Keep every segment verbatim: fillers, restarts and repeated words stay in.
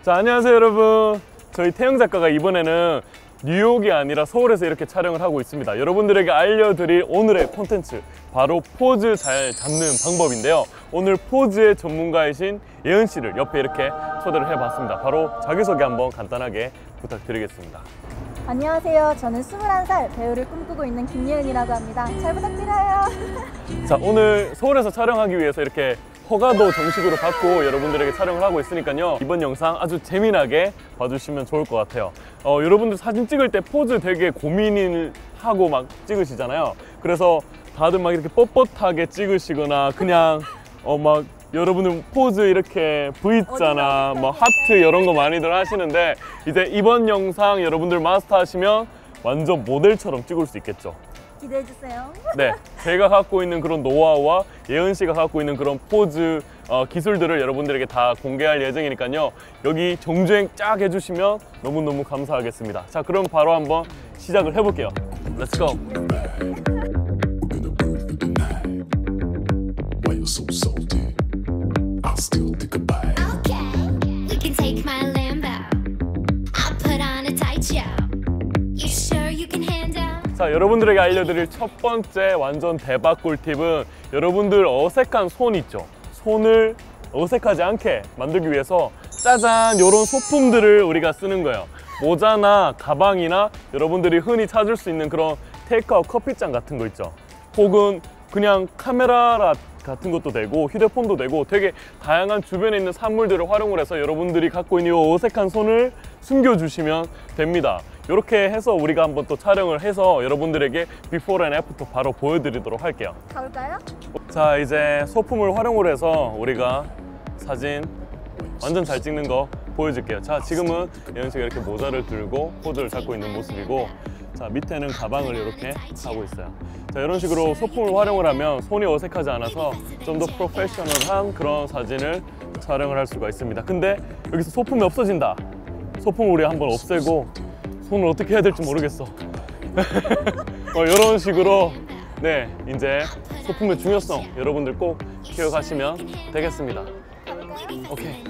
자, 안녕하세요 여러분. 저희 태영 작가가 이번에는 뉴욕이 아니라 서울에서 이렇게 촬영을 하고 있습니다. 여러분들에게 알려드릴 오늘의 콘텐츠, 바로 포즈 잘 잡는 방법인데요. 오늘 포즈의 전문가이신 예은 씨를 옆에 이렇게 초대를 해봤습니다. 바로 자기소개 한번 간단하게 부탁드리겠습니다. 안녕하세요. 저는 스물한 살 배우를 꿈꾸고 있는 김예은이라고 합니다. 잘 부탁드려요. 자, 오늘 서울에서 촬영하기 위해서 이렇게 허가도 정식으로 받고 여러분들에게 촬영을 하고 있으니까요, 이번 영상 아주 재미나게 봐주시면 좋을 것 같아요. 어, 여러분들 사진 찍을 때 포즈 되게 고민을 하고 막 찍으시잖아요. 그래서 다들 막 이렇게 뻣뻣하게 찍으시거나 그냥 어 막 여러분들 포즈 이렇게 V자나 뭐 하트 이런 거 많이들 하시는데, 이제 이번 영상 여러분들 마스터 하시면 완전 모델처럼 찍을 수 있겠죠. 기대해주세요. 네, 제가 갖고 있는 그런 노하우와 예은 씨가 갖고 있는 그런 포즈 어, 기술들을 여러분들에게 다 공개할 예정이니까요, 여기 정주행 쫙 해주시면 너무너무 감사하겠습니다. 자, 그럼 바로 한번 시작을 해볼게요. Let's go! 자, 여러분들에게 알려드릴 첫 번째 완전 대박 꿀팁은, 여러분들 어색한 손 있죠? 손을 어색하지 않게 만들기 위해서 짜잔! 이런 소품들을 우리가 쓰는 거예요. 모자나 가방이나 여러분들이 흔히 찾을 수 있는 그런 테이크아웃 커피잔 같은 거 있죠? 혹은 그냥 카메라 같은 것도 되고 휴대폰도 되고, 되게 다양한 주변에 있는 산물들을 활용을 해서 여러분들이 갖고 있는 이 어색한 손을 숨겨주시면 됩니다. 이렇게 해서 우리가 한번 또 촬영을 해서 여러분들에게 비포 앤 애프터 바로 보여드리도록 할게요. 가볼까요? 자, 이제 소품을 활용을 해서 우리가 사진 완전 잘 찍는 거 보여줄게요. 자, 지금은 예은 씨가 이렇게 모자를 들고 포즈를 잡고 있는 모습이고, 자, 밑에는 가방을 이렇게 하고 있어요. 자, 이런 식으로 소품을 활용을 하면 손이 어색하지 않아서 좀 더 프로페셔널한 그런 사진을 촬영을 할 수가 있습니다. 근데 여기서 소품이 없어진다. 소품을 우리 한번 없애고 손을 어떻게 해야 될지 모르겠어. 어, 이런 식으로 네, 이제 소품의 중요성 여러분들 꼭 기억하시면 되겠습니다. 오케이.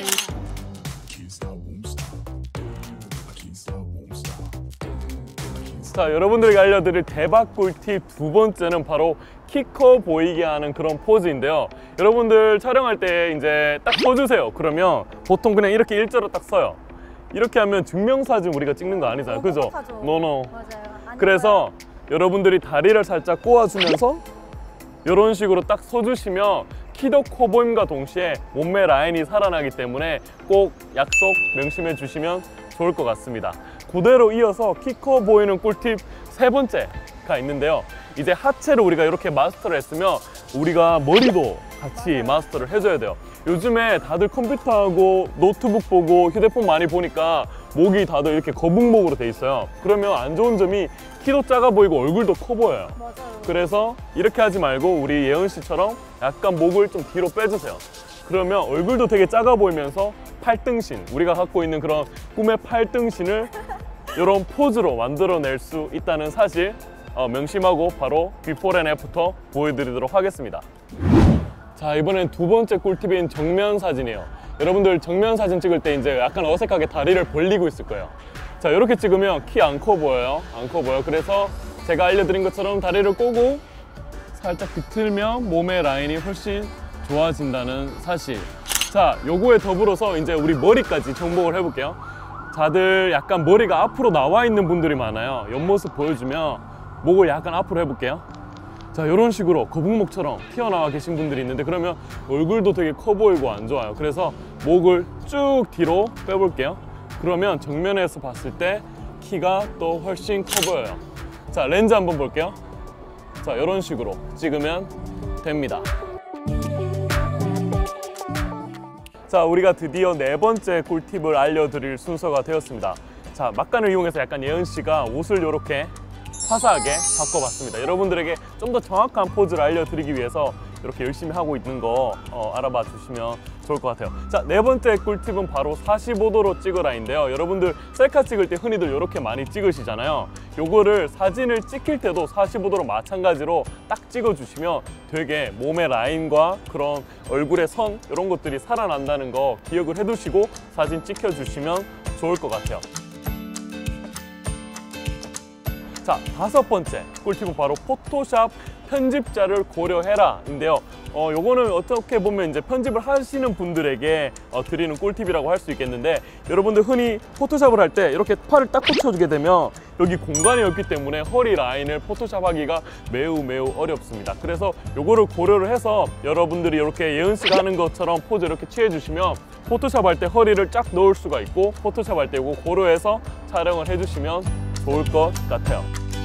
자, 여러분들에게 알려드릴 대박 꿀팁 두 번째는 바로 키 커 보이게 하는 그런 포즈인데요. 여러분들 촬영할 때 이제 딱 서주세요. 그러면 보통 그냥 이렇게 일자로 딱 서요. 이렇게 하면 증명사진 우리가 찍는 거 아니잖아요. 그죠? 노노. 맞아요. 그래서 여러분들이 다리를 살짝 꼬아주면서 이런 식으로 딱 서주시면 키도 커 보임과 동시에 몸매 라인이 살아나기 때문에 꼭 약속 명심해 주시면 좋을 것 같습니다. 그대로 이어서 키 커 보이는 꿀팁 세 번째가 있는데요. 이제 하체를 우리가 이렇게 마스터를 했으면 우리가 머리도 같이 마스터를 해줘야 돼요. 요즘에 다들 컴퓨터하고 노트북 보고 휴대폰 많이 보니까 목이 다들 이렇게 거북목으로 돼 있어요. 그러면 안 좋은 점이 키도 작아 보이고 얼굴도 커 보여요. 맞아요. 그래서 이렇게 하지 말고 우리 예은 씨처럼 약간 목을 좀 뒤로 빼주세요. 그러면 얼굴도 되게 작아 보이면서 팔등신, 우리가 갖고 있는 그런 꿈의 팔등신을 이런 포즈로 만들어낼 수 있다는 사실 어, 명심하고 바로 비포 앤 애프터 보여드리도록 하겠습니다. 자, 이번엔 두 번째 꿀팁인 정면 사진이에요. 여러분들 정면 사진 찍을 때 이제 약간 어색하게 다리를 벌리고 있을 거예요. 자, 이렇게 찍으면 키 안 커 보여요. 안 커 보여. 그래서 제가 알려드린 것처럼 다리를 꼬고 살짝 비틀면 몸의 라인이 훨씬 좋아진다는 사실. 자, 요거에 더불어서 이제 우리 머리까지 정복을 해볼게요. 다들 약간 머리가 앞으로 나와 있는 분들이 많아요. 옆모습 보여주면 목을 약간 앞으로 해볼게요. 자, 이런 식으로 거북목처럼 튀어나와 계신 분들이 있는데, 그러면 얼굴도 되게 커 보이고 안 좋아요. 그래서 목을 쭉 뒤로 빼볼게요. 그러면 정면에서 봤을 때 키가 또 훨씬 커 보여요. 자, 렌즈 한번 볼게요. 자, 이런 식으로 찍으면 됩니다. 자, 우리가 드디어 네 번째 꿀팁을 알려드릴 순서가 되었습니다. 자, 막간을 이용해서 약간 예은 씨가 옷을 이렇게 화사하게 바꿔봤습니다. 여러분들에게 좀 더 정확한 포즈를 알려드리기 위해서 이렇게 열심히 하고 있는 거 어, 알아봐 주시면 좋을 것 같아요. 자, 네 번째 꿀팁은 바로 사십오 도로 찍으라인데요. 여러분들 셀카 찍을 때 흔히들 이렇게 많이 찍으시잖아요. 요거를 사진을 찍힐 때도 사십오 도로 마찬가지로 딱 찍어주시면 되게 몸의 라인과 그런 얼굴의 선 이런 것들이 살아난다는 거 기억을 해두시고 사진 찍혀주시면 좋을 것 같아요. 자, 다섯 번째 꿀팁은 바로 포토샵 편집자를 고려해라 인데요. 어, 요거는 어떻게 보면 이제 편집을 하시는 분들에게 어, 드리는 꿀팁이라고 할 수 있겠는데, 여러분들 흔히 포토샵을 할 때 이렇게 팔을 딱 붙여주게 되면 여기 공간이 없기 때문에 허리 라인을 포토샵 하기가 매우 매우 어렵습니다. 그래서 요거를 고려를 해서 여러분들이 이렇게 예은 씨가 하는 것처럼 포즈 이렇게 취해 주시면 포토샵 할 때 허리를 쫙 넣을 수가 있고, 포토샵 할 때 요거 고려해서 촬영을 해주시면 좋을 것 같아요.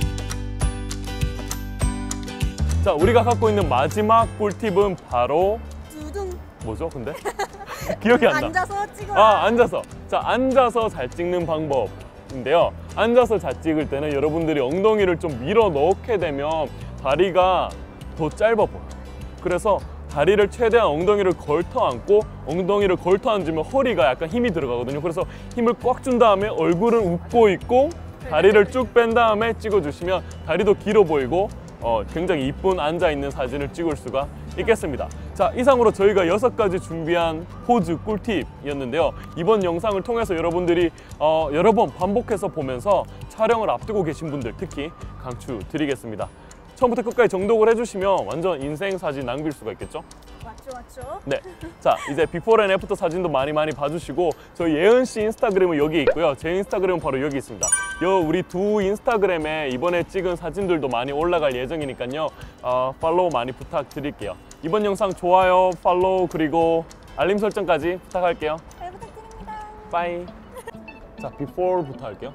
자, 우리가 갖고 있는 마지막 꿀팁은 바로 두둥. 뭐죠, 근데? 기억이 안 나. 앉아서 찍어. 아, 앉아서. 자, 앉아서 잘 찍는 방법인데요. 앉아서 잘 찍을 때는 여러분들이 엉덩이를 좀 밀어 넣게 되면 다리가 더 짧아 보여요. 그래서 다리를 최대한 엉덩이를 걸터 앉고, 엉덩이를 걸터 앉으면 허리가 약간 힘이 들어가거든요. 그래서 힘을 꽉 준 다음에 얼굴은 웃고 있고 다리를 쭉 뺀 다음에 찍어주시면 다리도 길어 보이고 어, 굉장히 이쁜 앉아있는 사진을 찍을 수가 있겠습니다. 자, 이상으로 저희가 여섯 가지 준비한 포즈 꿀팁이었는데요. 이번 영상을 통해서 여러분들이 어, 여러 번 반복해서 보면서 촬영을 앞두고 계신 분들 특히 강추 드리겠습니다. 처음부터 끝까지 정독을 해주시면 완전 인생 사진 남길 수가 있겠죠? 맞죠, 맞죠? 네, 자, 이제 비포 앤 애프터 사진도 많이 많이 봐주시고, 저희 예은 씨 인스타그램은 여기 있고요. 제 인스타그램은 바로 여기 있습니다. 요 우리 두 인스타그램에 이번에 찍은 사진들도 많이 올라갈 예정이니까요. 어, 팔로우 많이 부탁드릴게요. 이번 영상 좋아요, 팔로우 그리고 알림 설정까지 부탁할게요. 잘 부탁드립니다. 빠이. 자, 비포부터 할게요.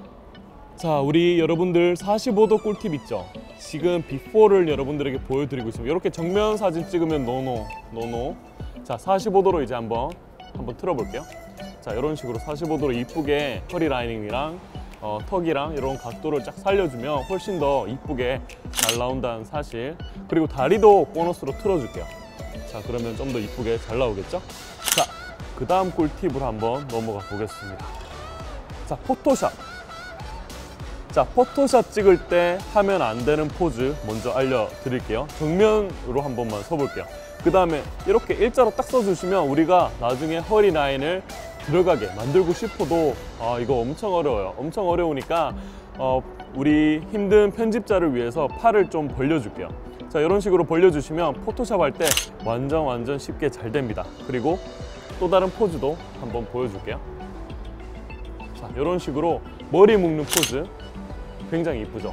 자, 우리 여러분들 사십오 도 꿀팁 있죠? 지금 비포를 여러분들에게 보여드리고 있습니다. 이렇게 정면 사진 찍으면 노노, 노노. 자, 사십오 도로 이제 한번 한번 틀어볼게요. 자, 이런 식으로 사십오 도로 이쁘게 허리 라이닝이랑 어, 턱이랑 이런 각도를 쫙 살려주면 훨씬 더 이쁘게 잘 나온다는 사실. 그리고 다리도 보너스로 틀어줄게요. 자, 그러면 좀 더 이쁘게 잘 나오겠죠? 자, 그 다음 꿀팁으로 한번 넘어가 보겠습니다. 자, 포토샵. 자, 포토샵 찍을 때 하면 안 되는 포즈 먼저 알려드릴게요. 정면으로 한 번만 서볼게요. 그 다음에 이렇게 일자로 딱 써주시면 우리가 나중에 허리 라인을 들어가게 만들고 싶어도 아, 이거 엄청 어려워요. 엄청 어려우니까 어, 우리 힘든 편집자를 위해서 팔을 좀 벌려줄게요. 자, 이런 식으로 벌려주시면 포토샵 할 때 완전 완전 쉽게 잘 됩니다. 그리고 또 다른 포즈도 한번 보여줄게요. 자, 이런 식으로 머리 묶는 포즈 굉장히 이쁘죠?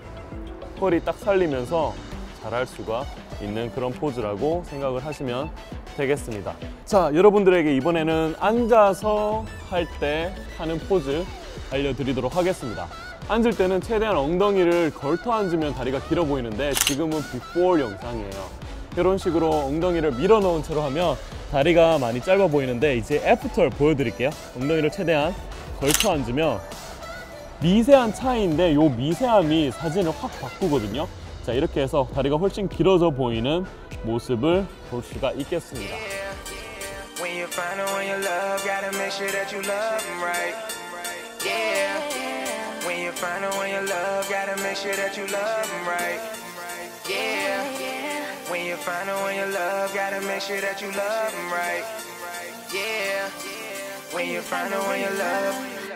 허리 딱 살리면서 잘할 수가 있는 그런 포즈라고 생각을 하시면 되겠습니다. 자, 여러분들에게 이번에는 앉아서 할 때 하는 포즈 알려드리도록 하겠습니다. 앉을 때는 최대한 엉덩이를 걸터 앉으면 다리가 길어 보이는데 지금은 비포 영상이에요. 이런 식으로 엉덩이를 밀어 넣은 채로 하면 다리가 많이 짧아 보이는데, 이제 애프터를 보여드릴게요. 엉덩이를 최대한 걸터 앉으면 미세한 차이인데 요 미세함이 사진을 확 바꾸거든요. 자, 이렇게 해서 다리가 훨씬 길어져 보이는 모습을 볼 수가 있겠습니다. When you find the one you love, gotta make sure that you love them right. Yeah. When you find the one you love, gotta make sure that you love them right. Yeah. When you find the one you love, gotta make sure that you love them right. Yeah. When you find the one you love.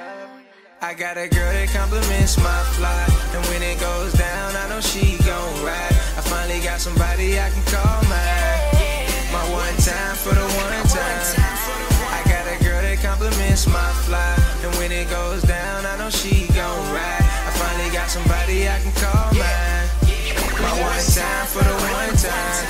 I got a girl that compliments my fly, and when it goes down, I know she gon' ride. I finally got somebody I can call mine. My one time for the one time. I got a girl that compliments my fly, and when it goes down, I know she gon' ride. I finally got somebody I can call mine. My one time for the one time.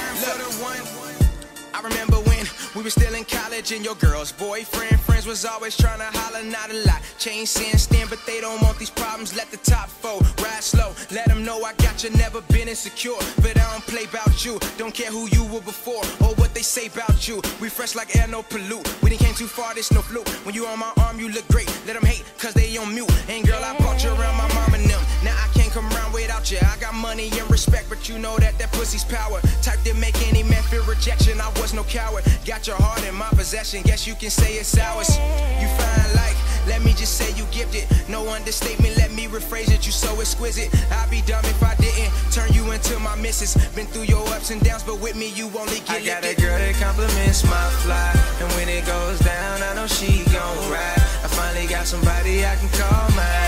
I remember when we were still in college and your girl's boyfriend friends was always trying to holler, not a lot. Chain sin stand, but they don't want these problems. Let the top four ride slow. Let them know I got you, never been insecure. But I don't play about you. Don't care who you were before or what they say about you. We fresh like air, no pollute. We didn't came too far, this no fluke. When you on my arm, you look great. Let them hate, cause they on mute. And girl, I brought you around my mom and them. Now I can't come round without you. I got money and respect, but you know that that pussy's power. Type that make any man feel rejection. I was no coward. Got your heart in my possession. Guess you can say it's ours. You fine like, let me just say you gifted. No understatement, let me rephrase it. You so exquisite. I'd be dumb if I didn't turn you into my missus. Been through your ups and downs, but with me you only get I got lifted. A girl that compliments my fly, and when it goes down, I know she gon' ride. I finally got somebody I can call mine.